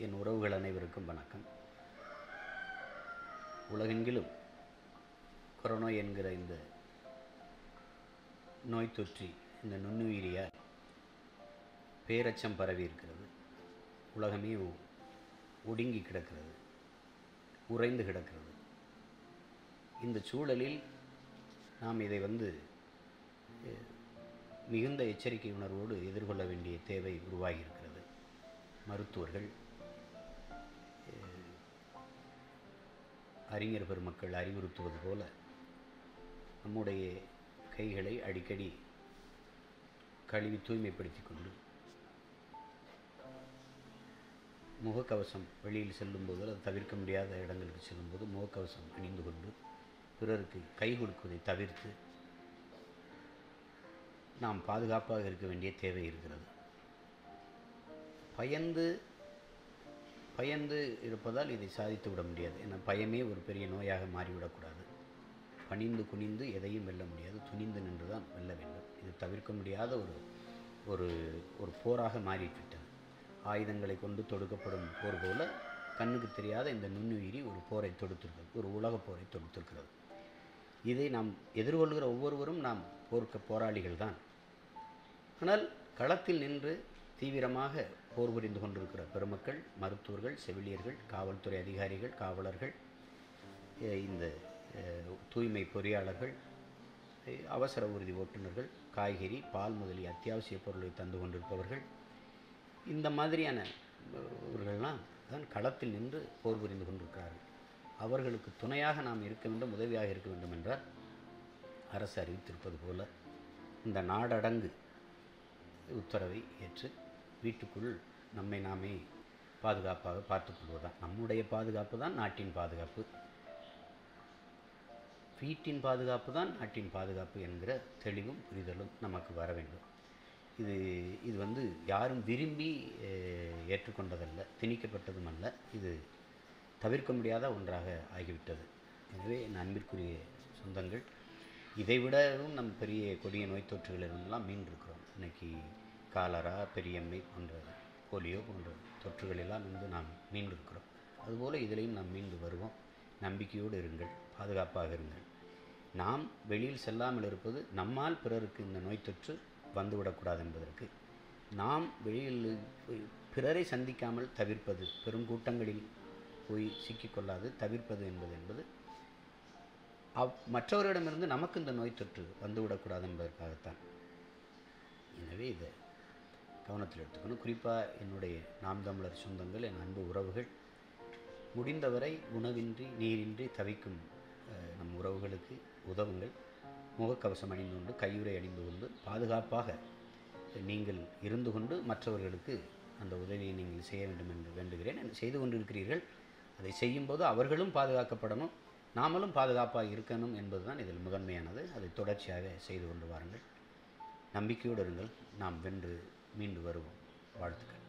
என் உறவுகள் அனைவருக்கும் வணக்கம். உலகெங்கிலும் கொரோனா என்கிற இந்த நோய் தொற்றி இந்த நுண்ணுயிரியால் பேரச்சம் பரவி இருக்கிறது. உலகமே ஒடுங்கி கிடக்கிறது, உறைந்து கிடக்கிறது. இந்த சூழலில் நாம் இதை மிகுந்த எச்சரிக்கை உணர்வோடு எதிர்கொள்ள வேண்டிய தேவை உருவாகியிருக்கிறது. மருத்துவர்கள், அறிஞர் பெருமக்கள் அறிவுறுத்துவது போல நம்முடைய கைகளை அடிக்கடி கழுவி தூய்மைப்படுத்தி கொண்டு முகக்கவசம் வெளியில் செல்லும்போது அது தவிர்க்க முடியாத இடங்களுக்கு செல்லும்போது முகக்கவசம் அணிந்து கொண்டு பிறருக்கு கை கொடுக்குவதை தவிர்த்து நாம் பாதுகாப்பாக இருக்க வேண்டிய தேவை இருக்கிறது. பயந்து இருப்பதால் இதை சாதித்து விட முடியாது. ஏன்னா பயமே ஒரு பெரிய நோயாக மாறிவிடக்கூடாது. பணிந்து குனிந்து எதையும் வெல்ல முடியாது, துணிந்து நின்று தான் வெல்ல வேண்டும். இது தவிர்க்க முடியாத ஒரு ஒரு போராக மாறிவிட்டது. ஆயுதங்களை கொண்டு தொடுக்கப்படும் போர் போல கண்ணுக்கு தெரியாத இந்த நுண்ணுயிரி ஒரு போரை தொடுத்திருக்கிறது, ஒரு உலக போரை தொடுத்திருக்கிறது. இதை நாம் எதிர்கொள்கிற ஒவ்வொருவரும் நாம் போராளிகள் தான். ஆனால் களத்தில் நின்று தீவிரமாக போர் புரிந்து கொண்டிருக்கிற பெருமக்கள், மருத்துவர்கள், செவிலியர்கள், காவல்துறை அதிகாரிகள், காவலர்கள், இந்த தூய்மை பொறியாளர்கள், அவசர ஊர்தி ஓட்டுநர்கள், காய்கறி, பால் முதலிய அத்தியாவசிய பொருளை தந்து கொண்டிருப்பவர்கள், இந்த மாதிரியானவர்கள்லாம் தான் களத்தில் நின்று போர் புரிந்து கொண்டிருக்கிறார்கள். அவர்களுக்கு துணையாக நாம் இருக்க வேண்டும், உதவியாக இருக்க வேண்டும் என்றால் அரசு அறிவித்திருப்பது போல இந்த நாடடங்கு உத்தரவை ஏற்று வீட்டுக்குள் நம்மை நாமே பாதுகாப்பாக பார்த்துக்கொள்வதுதான். நம்முடைய பாதுகாப்பு தான் நாட்டின் பாதுகாப்பு, வீட்டின் பாதுகாப்பு தான் நாட்டின் பாதுகாப்பு என்கிற தெளிவும் புரிதலும் நமக்கு வர வேண்டும். இது யாரும் விரும்பி ஏற்றுக்கொண்டதல்ல, திணிக்கப்பட்டதும் அல்ல. இது தவிர்க்க முடியாத ஒன்றாக ஆகிவிட்டது. எனவே என் அன்பிற்குரிய சொந்தங்கள், இதைவிடவும் நம் பெரிய கொடிய நோய் தொற்றுகளிலிருந்தெல்லாம் மீண்டிருக்கிறோம். இன்றைக்கி காலரா, பெரியம்மை போன்ற, போலியோ போன்ற தொற்றுகளெல்லாம் நாம் மீண்டிருக்கிறோம். அதுபோல் இதிலையும் நாம் மீண்டு வருவோம். நம்பிக்கையோடு இருங்கள், பாதுகாப்பாக இருங்கள். நாம் வெளியில் செல்லாமல் இருப்பது நம்மால் பிறருக்கு இந்த நோய் தொற்று வந்துவிடக்கூடாது என்பதற்கு. நாம் வெளியில் பிறரை சந்திக்காமல் தவிர்ப்பது, பெருங்கூட்டங்களில் போய் சிக்கிக்கொள்ளாது தவிர்ப்பது என்பது மற்றவரிடமிருந்து நமக்கு இந்த நோய் தொற்று வந்துவிடக்கூடாது என்பதற்காகத்தான். எனவே இதை கவனத்தில் எடுத்துக்கணும். குறிப்பாக என்னுடைய நாம் தமிழர் சொந்தங்கள், என் அன்பு உறவுகள், முடிந்தவரை உணவின்றி நீரின்றி தவிக்கும் நம் உறவுகளுக்கு உதவுங்கள். முகக்கவசம் அணிந்து கொண்டு, கையுறை அணிந்து கொண்டு, பாதுகாப்பாக நீங்கள் இருந்து கொண்டு மற்றவர்களுக்கு அந்த உதவியை நீங்கள் செய்ய வேண்டும் என்று வேண்டுகிறேன். செய்து கொண்டிருக்கிறீர்கள். அதை செய்யும்போது அவர்களும் பாதுகாக்கப்படணும், நாமளும் பாதுகாப்பாக இருக்கணும் என்பதுதான் இதில் முதன்மையானது. அதை தொடர்ச்சியாக செய்து கொண்டு வாருங்கள். நம்பிக்கையோடு இருங்கள். நாம் வென்று மீண்டு வருவோம். வாழ்த்துக்கள்.